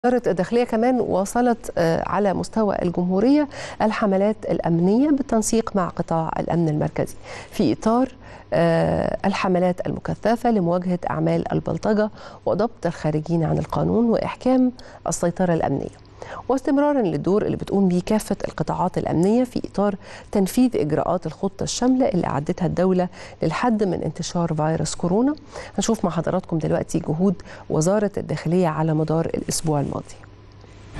وزارة الداخلية كمان واصلت على مستوى الجمهورية الحملات الأمنية بالتنسيق مع قطاع الأمن المركزي في إطار الحملات المكثفة لمواجهة أعمال البلطجة وضبط الخارجين عن القانون وإحكام السيطرة الأمنية، واستمرارا للدور اللي بتقوم به كافة القطاعات الأمنية في إطار تنفيذ إجراءات الخطة الشاملة اللي أعدتها الدولة للحد من انتشار فيروس كورونا. هنشوف مع حضراتكم دلوقتي جهود وزارة الداخلية على مدار الأسبوع الماضي.